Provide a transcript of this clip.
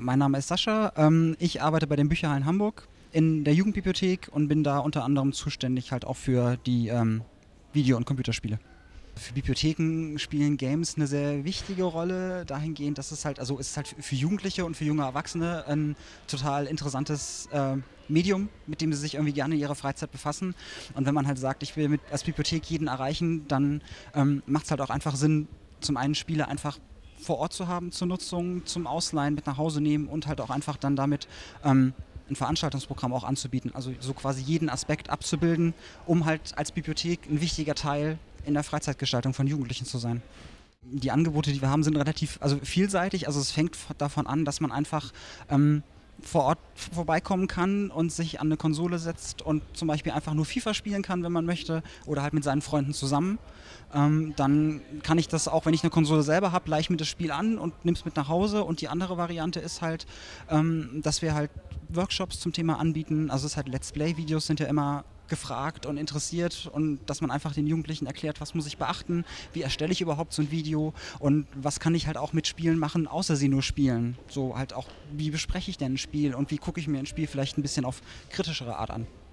Mein Name ist Sascha. Ich arbeite bei den Bücherhallen Hamburg in der Jugendbibliothek und bin da unter anderem zuständig halt auch für die Video- und Computerspiele. Für Bibliotheken spielen Games eine sehr wichtige Rolle, dahingehend, dass es ist halt für Jugendliche und für junge Erwachsene ein total interessantes Medium, mit dem sie sich irgendwie gerne in ihrer Freizeit befassen. Und wenn man halt sagt, ich will als Bibliothek jeden erreichen, dann macht es halt auch einfach Sinn, zum einen Spiele einfach vor Ort zu haben zur Nutzung, zum Ausleihen, mit nach Hause nehmen und halt auch einfach dann damit ein Veranstaltungsprogramm auch anzubieten. Also so quasi jeden Aspekt abzubilden, um halt als Bibliothek ein wichtiger Teil in der Freizeitgestaltung von Jugendlichen zu sein. Die Angebote, die wir haben, sind relativ vielseitig. Also es fängt davon an, dass man einfach vor Ort vorbeikommen kann und sich an eine Konsole setzt und zum Beispiel einfach nur FIFA spielen kann, wenn man möchte, oder halt mit seinen Freunden zusammen. Dann kann ich das auch, wenn ich eine Konsole selber habe, leih ich mir das Spiel an und nehme es mit nach Hause. Und die andere Variante ist halt, dass wir halt Workshops zum Thema anbieten. Also es ist halt Let's Play-Videos sind ja immer gefragt und interessiert und dass man einfach den Jugendlichen erklärt, was muss ich beachten, wie erstelle ich überhaupt so ein Video und was kann ich halt auch mit Spielen machen, außer sie nur spielen. So halt auch, wie bespreche ich denn ein Spiel und wie gucke ich mir ein Spiel vielleicht ein bisschen auf kritischere Art an.